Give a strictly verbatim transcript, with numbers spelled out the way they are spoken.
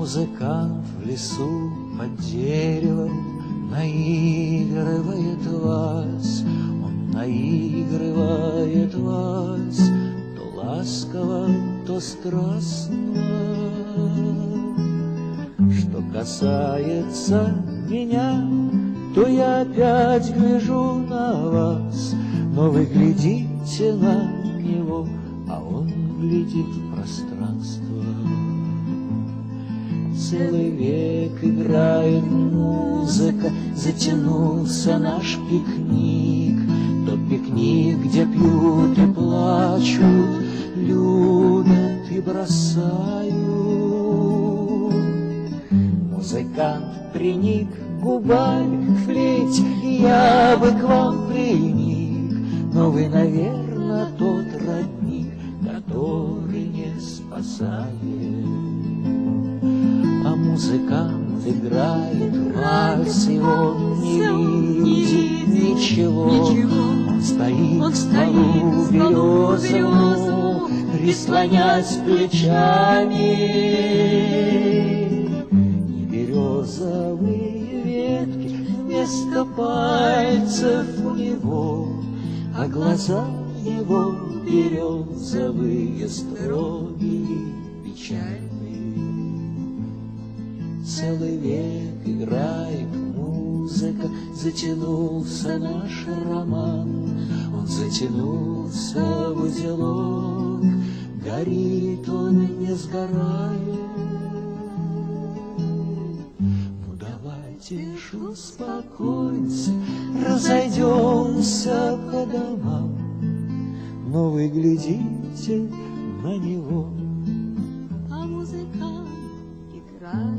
Музыкант в лесу под деревом наигрывает вас, он наигрывает вас, то ласково, то страстно. Что касается меня, то я опять гляжу на вас, но вы глядите на него, а он глядит в пространство. Целый век играет музыка, затянулся наш пикник, тот пикник, где пьют и плачут, любят и бросают. Музыкант приник губами к флейте, я бы к вам приник, но вы, наверное, тот родник, который не спасает. А музыкант играет вальс, и он не видит ничего. Он стоит к стволу березовому, прислонясь плечами. И березовые ветки вместо пальцев у него, а глаза его березовые, строгие, печальные. Целый век играет музыка, затянулся наш роман, он затянулся в узелок, горит он и не сгорает. Ну давайте ж успокоимся, разойдемся по домам, но вы глядите на него, а музыкант играет.